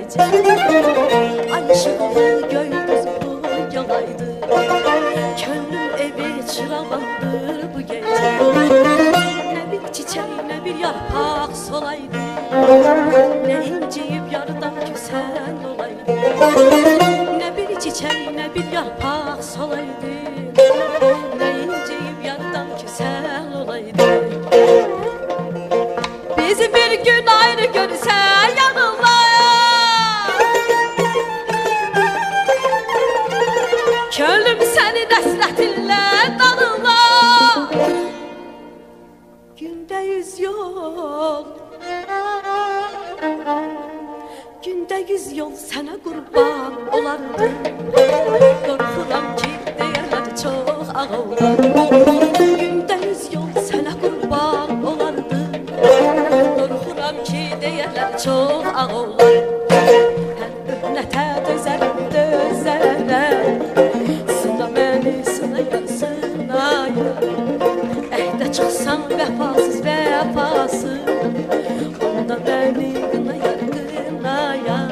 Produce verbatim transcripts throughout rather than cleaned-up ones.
gece. Ay ışıklı göğümüz bu yalaydı, könlüm evi çıralandır bu gece. Ne bir çiçek ne bir yarpak solaydı, ne inciyip yarıdan küsen olaydı. Ne bir çiçek ne bir yarpak solaydı, ne inciyip yarıdan küsen olaydı. Bizi bir gün ayrı görse yanıma, könlüm seni hasretinle dalına. Günde yüz yol, günde yüz yol sana kurban olardım. Korkuram ki değerler çok ağır. Günde yüz yol sana kurban olardım. Korkuram ki değerler çok ağır. Her mühnete dözerem dözerem, sına beni sınayar sınayar. Ehde çıksam vefasız vefasız, onda beni kınayar kınayar.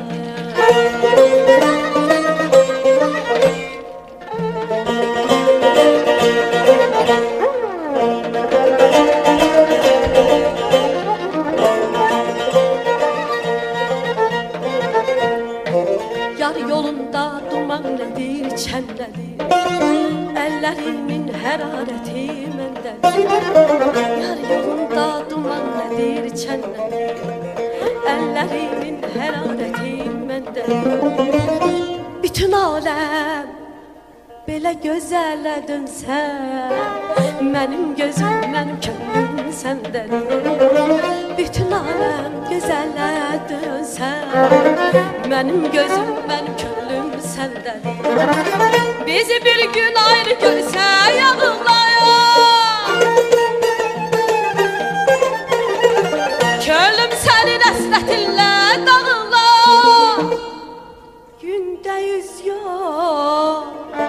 Yar yolunda duman nedir çendedir, ellerimin herareti mendedir. Yar yolunda duman nedir çendedir, ellerimin herareti mendedir. Bütün alem belə gözələ dönsə, mənim gözüm, mənim könlüm səndədir. Bütün alem gözələ dönsə, mənim gözüm, mənim könlüm səndədir. Bizi bir gün ayrı görsə yanılayar, könlüm sənin həsrətinlə dağılar. Günde yüz yol,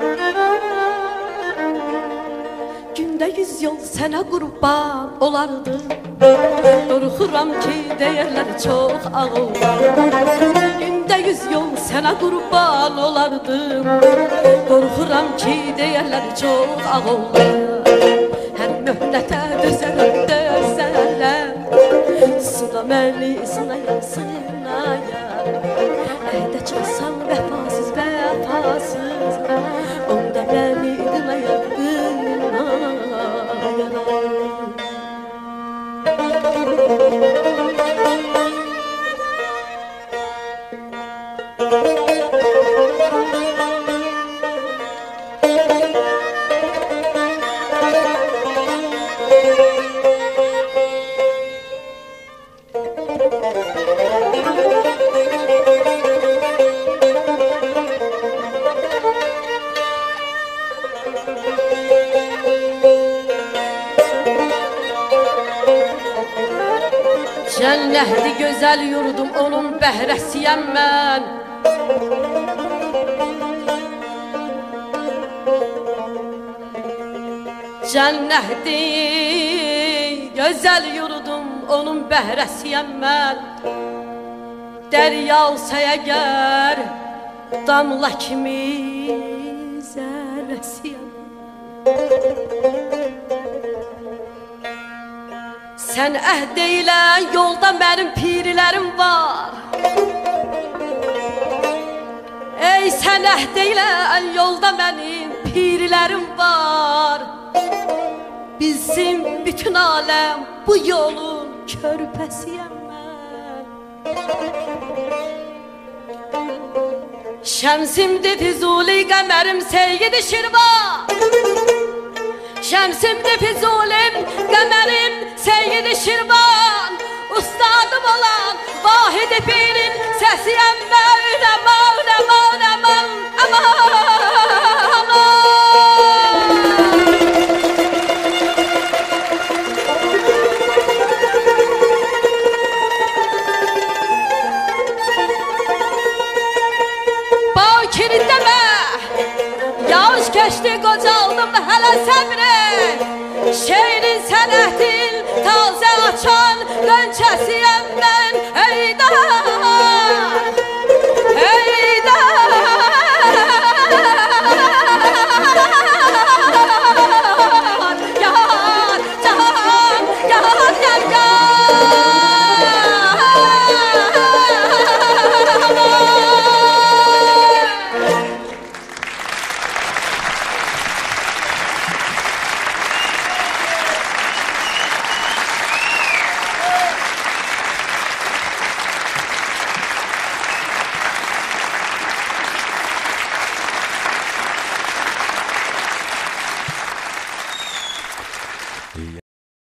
günde yüz yol sana kurban olardım. Korkuram ki değerler çok ağır. Günde yüz yol sana kurban olardım. Korkuram ki değerler çok ağır. Her mühnete dözerem dözerem, sıla beni sınayar sınayar. Ehde çıksam vefasız vefasız, onda beni kınayar kınayar. Cennetli güzel yurdum, onun bəhrəsiyəm mən. Cennetli güzel yurdum, onun bəhrəsiyəm mən. Dərya olsa əgər damla kimi zərrəsiyəm. Sen əhd eylə yolda mənim pirilərim var. Ey sen əhd eylə yolda mənim pirilərim var. Bizim bütün aləm bu yolun körpəsiyəm mən. Şəmsimdir Füzuli qəmərim Seyyid-i Şirvan. Şəmsimdir Füzulim qəmərim Seyyid-i Şirvan. Ustadım olan Vahid-i Pirin səsiyəm mən. Aman aman aman aman aman. Bakiri demə, yaş keçdi qocaldım hələ səbri. Şeirin sənətin tazə açan qönçəsiyəm mən. Heydar